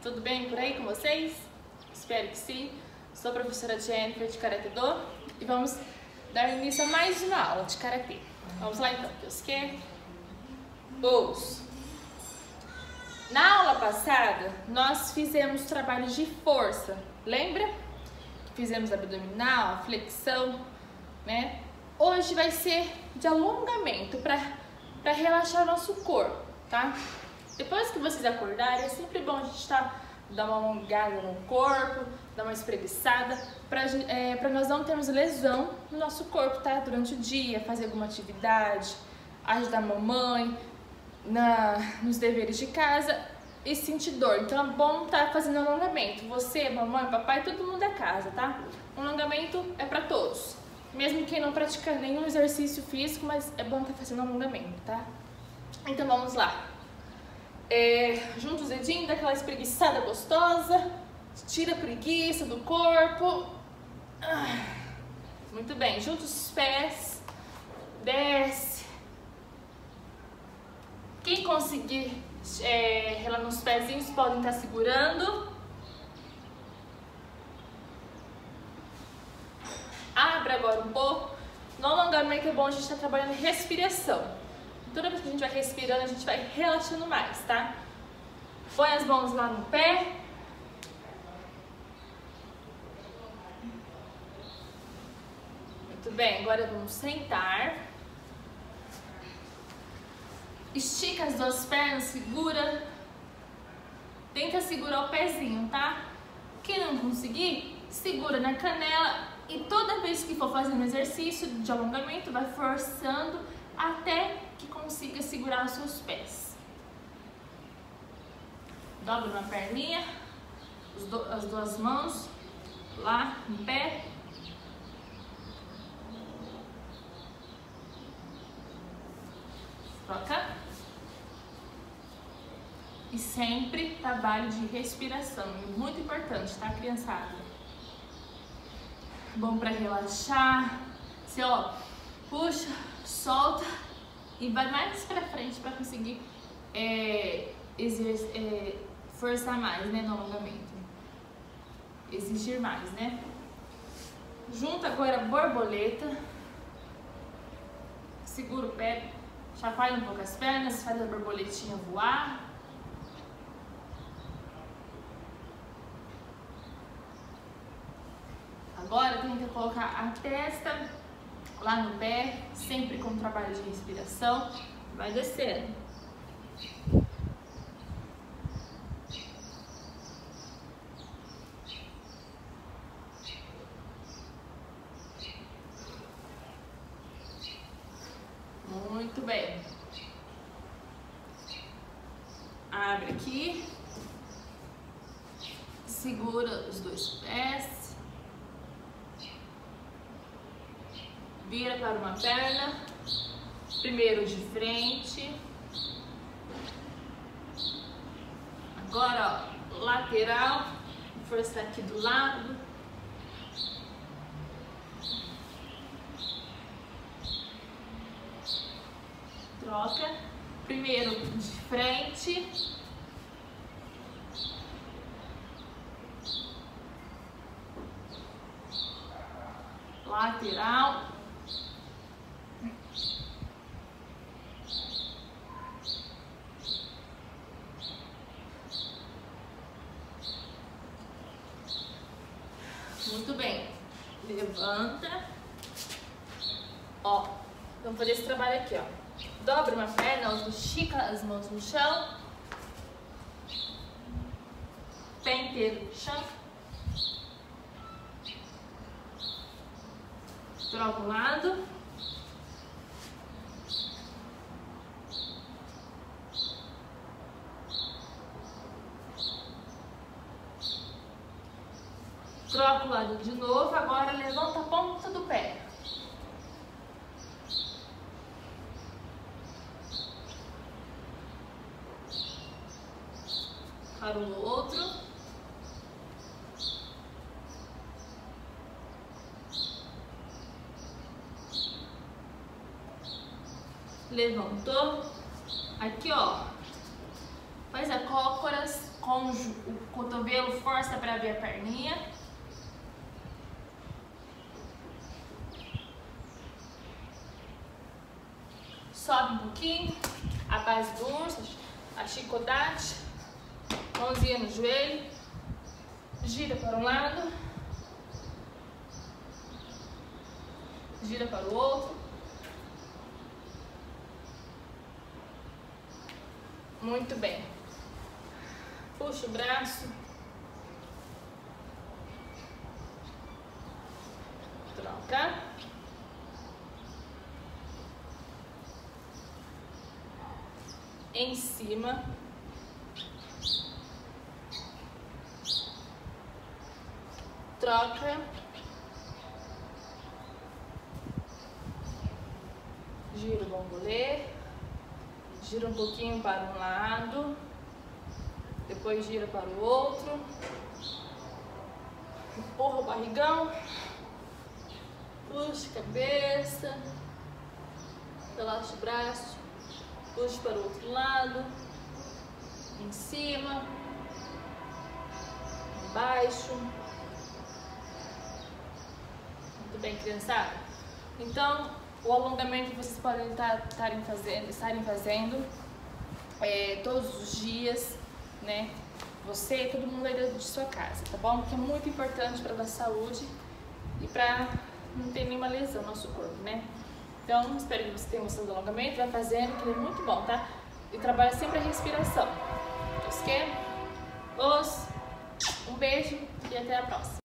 Tudo bem por aí com vocês? Espero que sim. Sou a professora Jennifer de Karatê Do e vamos dar início a mais uma aula de Karatê. Vamos lá então. Kyosuke, os. Na aula passada, nós fizemos trabalhos de força, lembra? Fizemos abdominal, flexão, né? Hoje vai ser de alongamento para relaxar o nosso corpo, tá? Depois que vocês acordarem, é sempre bom a gente dar uma alongada no corpo, dar uma espreguiçada, para nós não termos lesão no nosso corpo, tá? Durante o dia, fazer alguma atividade, ajudar a mamãe nos deveres de casa e sentir dor. Então é bom estar fazendo alongamento. Você, mamãe, papai, todo mundo da casa, tá? O alongamento é para todos. Mesmo quem não pratica nenhum exercício físico, mas é bom estar fazendo alongamento, tá? Então vamos lá. Junta os dedinhos, dá aquela espreguiçada gostosa, tira a preguiça do corpo. Muito bem, junta os pés, desce. Quem conseguir relar nos pezinhos podem estar segurando. Abre agora um pouco. No alongamento é bom a gente estar trabalhando respiração. Toda vez que a gente vai respirando, a gente vai relaxando mais, tá? Põe as mãos lá no pé. Muito bem, agora vamos sentar. Estica as duas pernas, segura. Tenta segurar o pezinho, tá? Quem não conseguir, segura na canela. E toda vez que for fazer um exercício de alongamento, vai forçando até que consiga segurar os seus pés. Dobra uma perninha, as duas mãos lá no pé. Troca. E sempre trabalho de respiração, muito importante, tá, criançada? Bom para relaxar. Você, ó, puxa, solta e vai mais pra frente para conseguir forçar mais, né, no alongamento. Exigir mais, né? Junta agora a borboleta. Segura o pé, chacoalha um pouco as pernas, faz a borboletinha voar. Agora tenta colocar a testa lá no pé, sempre com trabalho de respiração. Vai descendo. Muito bem. Abre aqui. Segura os dois pés. Vira para uma perna, primeiro de frente, agora ó, lateral, forçar aqui do lado, troca, primeiro de frente, lateral, muito bem, levanta, ó, vamos fazer esse trabalho aqui, ó, dobra uma perna, outra, estica as mãos no chão, pé inteiro no chão, troca o lado, troca o lado de novo, agora levanta a ponta do pé. Para o outro. Levantou. Aqui, ó. Faz a cócoras. com o cotovelo, força para abrir a perninha. Sobe um pouquinho, a base do urso, a chicotate, mãozinha no joelho, gira para um lado, gira para o outro. Muito bem. Puxa o braço. Troca. Em cima. Troca. Gira o bambolê. Gira um pouquinho para um lado. Depois gira para o outro. Empurra o barrigão. Puxa a cabeça. Relaxa o braço. Puxa para o outro lado. Em cima. Embaixo. Muito bem, criançada? Então, o alongamento vocês podem estarem fazendo todos os dias, né? Você e todo mundo aí dentro de sua casa, tá bom? Porque é muito importante para a nossa saúde e para não ter nenhuma lesão no nosso corpo, né? Então, espero que você tenha gostado do alongamento, vai fazendo, que ele é muito bom, tá? E trabalha sempre a respiração. Um beijo e até a próxima.